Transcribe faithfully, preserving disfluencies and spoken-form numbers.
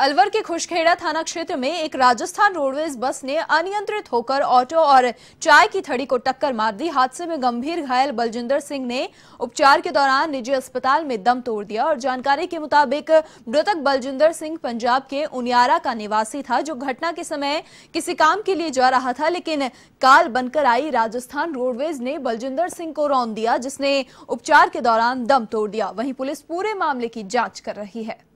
अलवर के खुशखेड़ा थाना क्षेत्र में एक राजस्थान रोडवेज बस ने अनियंत्रित होकर ऑटो और चाय की थड़ी को टक्कर मार दी। हादसे में गंभीर घायल बलजिंदर सिंह ने उपचार के दौरान निजी अस्पताल में दम तोड़ दिया और जानकारी के मुताबिक मृतक बलजिंदर सिंह पंजाब के उनियारा का निवासी था, जो घटना के समय किसी काम के लिए जा रहा था, लेकिन काल बनकर आई राजस्थान रोडवेज ने बलजिंदर सिंह को रौंद दिया, जिसने उपचार के दौरान दम तोड़ दिया। वहीं पुलिस पूरे मामले की जांच कर रही है।